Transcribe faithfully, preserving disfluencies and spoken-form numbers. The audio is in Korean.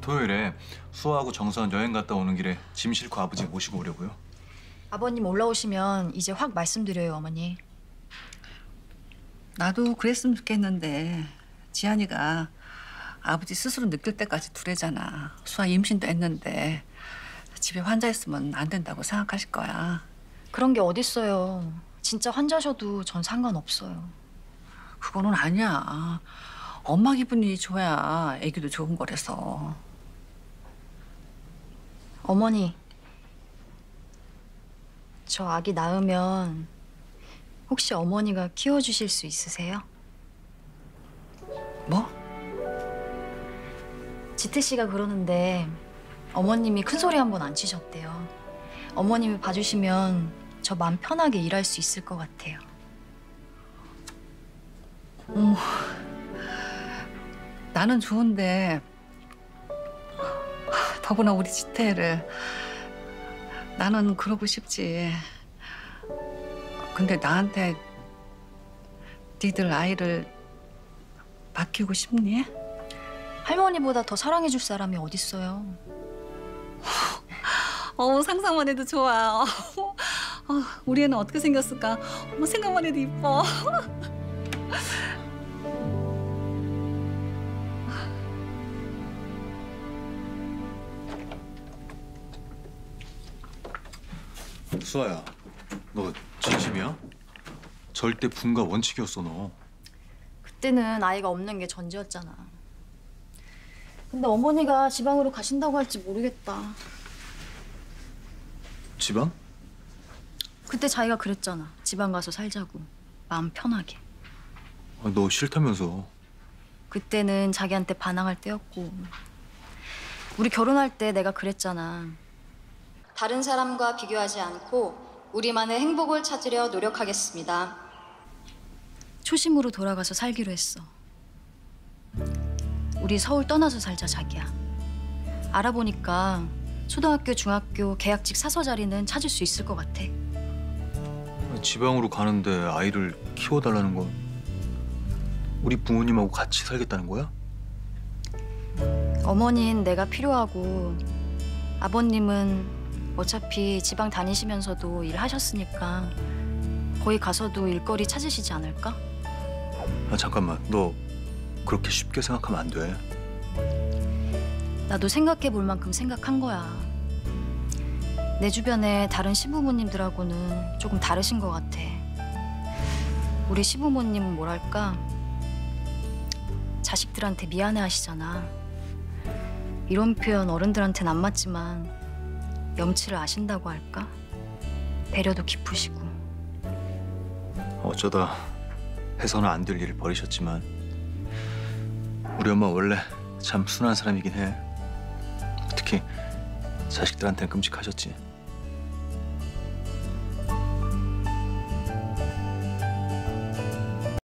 토요일에 수아하고 정선 여행 갔다 오는 길에 짐 싣고 아버지 모시고 오려고요. 아버님 올라오시면 이제 확 말씀드려요, 어머니. 나도 그랬으면 좋겠는데 지한이가 아버지 스스로 느낄 때까지 두래잖아. 수아 임신도 했는데 집에 환자 있으면 안 된다고 생각하실 거야. 그런 게 어딨어요. 진짜 환자셔도 전 상관없어요. 그거는 아니야. 엄마 기분이 좋아야 애기도 좋은 거라서. 어머니, 저 아기 낳으면 혹시 어머니가 키워주실 수 있으세요? 뭐? 지태 씨가 그러는데 어머님이 큰 소리 한 번 안 치셨대요. 어머님이 봐주시면 저 마음 편하게 일할 수 있을 것 같아요. 어, 나는 좋은데 더구나 우리 지태를 나는 그러고 싶지. 근데 나한테 니들 아이를 맡기고 싶니? 할머니보다 더 사랑해줄 사람이 어딨어요. 어 상상만 해도 좋아. 어, 우리 애는 어떻게 생겼을까? 어머, 생각만 해도 이뻐. 수아야, 너 진심이야? 절대 분가 원칙이었어 너. 그때는 아이가 없는 게 전제였잖아. 근데 어머니가 지방으로 가신다고 할지 모르겠다. 지방? 그때 자기가 그랬잖아. 지방 가서 살자고. 마음 편하게. 아, 너 싫다면서. 그때는 자기한테 반항할 때였고. 우리 결혼할 때 내가 그랬잖아. 다른 사람과 비교하지 않고 우리만의 행복을 찾으려 노력하겠습니다. 초심으로 돌아가서 살기로 했어. 우리 서울 떠나서 살자, 자기야. 알아보니까 초등학교, 중학교 계약직 사서 자리는 찾을 수 있을 것 같아. 지방으로 가는데 아이를 키워달라는 건 우리 부모님하고 같이 살겠다는 거야? 어머니는 내가 필요하고 아버님은 어차피 지방 다니시면서도 일하셨으니까 거기 가서도 일거리 찾으시지 않을까? 아 잠깐만, 너 그렇게 쉽게 생각하면 안 돼. 나도 생각해 볼 만큼 생각한 거야. 내 주변에 다른 시부모님들하고는 조금 다르신 것 같아. 우리 시부모님은 뭐랄까, 자식들한테 미안해 하시잖아. 이런 표현 어른들한테는 안 맞지만 염치를 아신다고 할까? 배려도 깊으시고. 어쩌다 해서는 안 될 일을 벌이셨지만 우리 엄마 원래 참 순한 사람이긴 해. 특히 자식들한테는 끔찍하셨지.